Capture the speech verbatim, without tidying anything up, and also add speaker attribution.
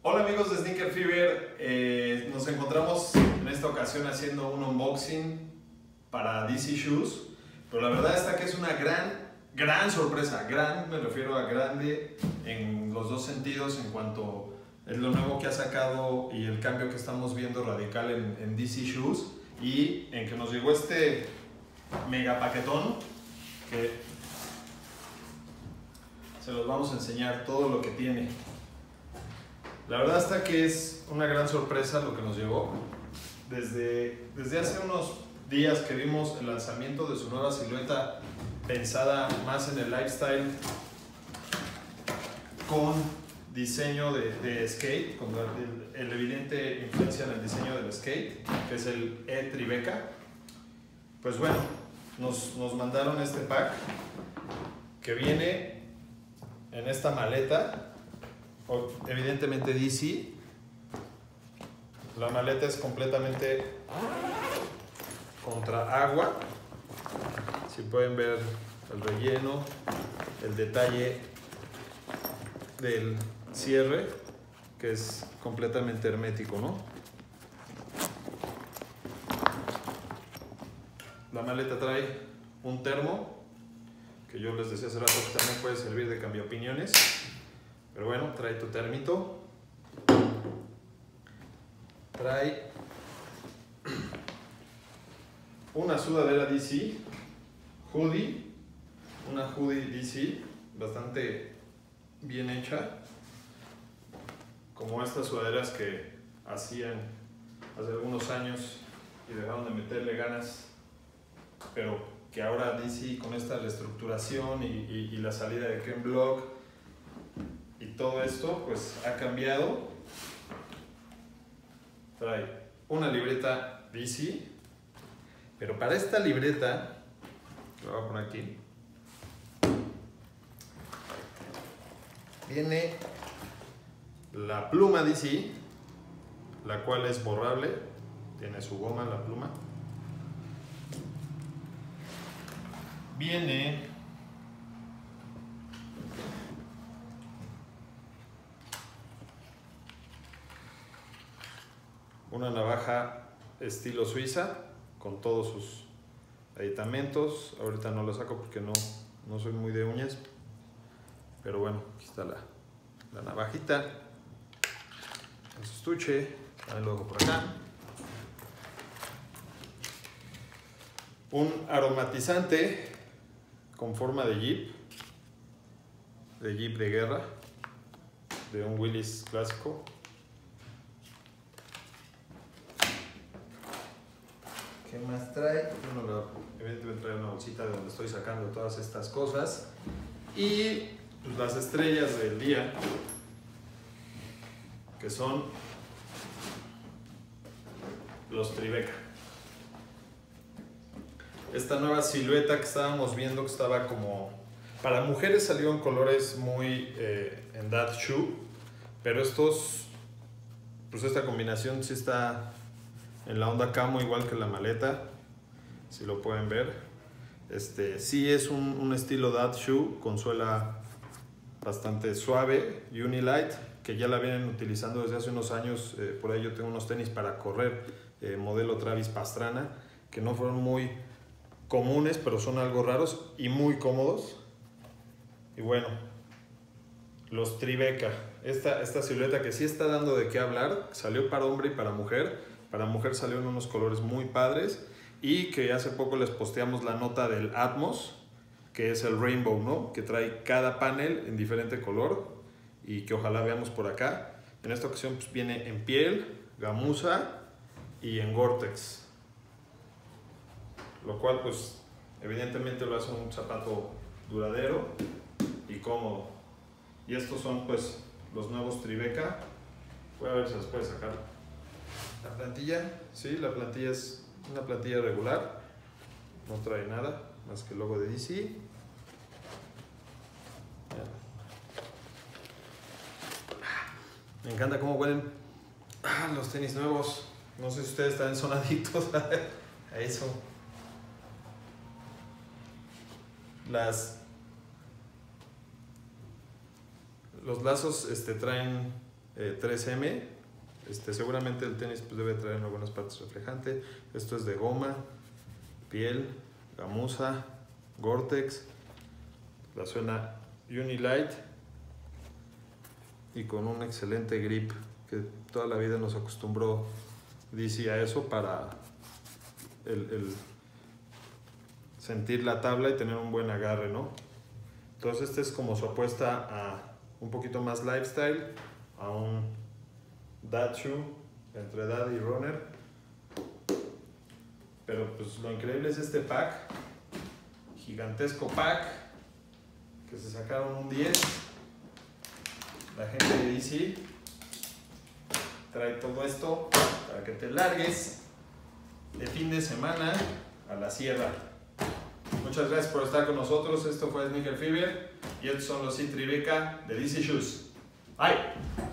Speaker 1: Hola amigos de Sneaker Fever, eh, nos encontramos en esta ocasión haciendo un unboxing para D C Shoes, pero la verdad está que es una gran, gran sorpresa, gran, me refiero a grande en los dos sentidos en cuanto es lo nuevo que ha sacado y el cambio que estamos viendo radical en, en D C Shoes y en que nos llegó este mega paquetón que se los vamos a enseñar todo lo que tiene. La verdad está que es una gran sorpresa lo que nos llegó. Desde, desde hace unos días que vimos el lanzamiento de su nueva silueta pensada más en el lifestyle con diseño de, de skate, con el, el evidente influencia en el diseño del skate, que es el E-Tribeca. Pues bueno, nos, nos mandaron este pack que viene en esta maleta. Evidentemente D C. La maleta es completamente contra agua. Si pueden ver el relleno, el detalle del cierre, que es completamente hermético, ¿no? La maleta trae un termo, que yo les decía hace rato que también puede servir de cambio opiniones. Pero bueno, trae tu termito, trae una sudadera D C, hoodie, una hoodie D C bastante bien hecha, como estas sudaderas que hacían hace algunos años y dejaron de meterle ganas, pero que ahora D C con esta reestructuración y, y, y la salida de Ken Block y todo esto pues ha cambiado. Trae una libreta D C, pero para esta libreta, la voy a poner aquí, viene la pluma D C, la cual es borrable, tiene su goma la pluma. Viene una navaja estilo suiza con todos sus aditamentos. Ahorita no lo saco porque no, no soy muy de uñas, pero bueno, aquí está la, la navajita, el estuche, también lo dejo por acá. Un aromatizante con forma de jeep, de jeep de guerra, de un Willys clásico. ¿Qué más trae? Bueno, evidentemente trae una bolsita de donde estoy sacando todas estas cosas. Y pues, las estrellas del día, que son los Tribeca. Esta nueva silueta que estábamos viendo, que estaba como... Para mujeres salió en colores muy eh, en that shoe, pero estos, pues esta combinación sí está en la onda camo, igual que la maleta, si lo pueden ver. Este, sí es un, un estilo that shoe con suela bastante suave, Unilight, que ya la vienen utilizando desde hace unos años. Eh, por ahí yo tengo unos tenis para correr, eh, modelo Travis Pastrana, que no fueron muy comunes, pero son algo raros y muy cómodos. Y bueno, los Tribeca, esta, esta silueta que sí está dando de qué hablar, salió para hombre y para mujer. Para mujer salió en unos colores muy padres y que hace poco les posteamos la nota del Atmos, que es el Rainbow, ¿no? Que trae cada panel en diferente color y que ojalá veamos por acá. En esta ocasión pues viene en piel, gamuza y en Gore-Tex, lo cual pues evidentemente lo hace un zapato duradero y cómodo. Y estos son pues los nuevos Tribeca. Voy a ver si los puede sacar. La plantilla, sí, la plantilla es una plantilla regular, no trae nada más que el logo de D C. Me encanta cómo huelen ah, los tenis nuevos. No sé si ustedes también son adictos a eso. Las, los lazos este, traen eh, tres eme. Este, seguramente el tenis pues, debe traer en algunas partes reflejante. Esto es de goma, piel, gamuza, Gore-Tex. La suela Unilight y con un excelente grip, que toda la vida nos acostumbró D C a eso para el, el sentir la tabla y tener un buen agarre, ¿no? Entonces esta es como su apuesta a un poquito más lifestyle, a un dad shoe, entre dad y runner. Pero pues lo increíble es este pack, gigantesco pack, que se sacaron un diez. La gente de D C trae todo esto para que te largues de fin de semana a la sierra. Muchas gracias por estar con nosotros. Esto fue Sneaker Fever y estos son los C Tribeca de D C Shoes. Bye.